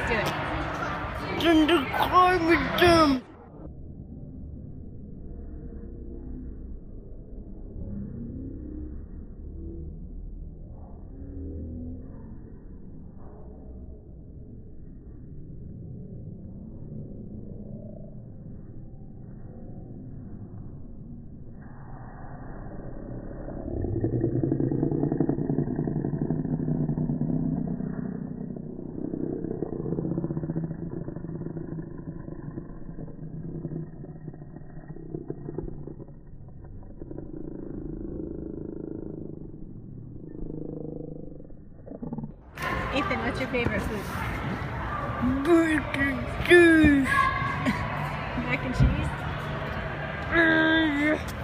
do it. Then the climate them. Ethan, what's your favorite food? Bacon cheese. Mac and cheese?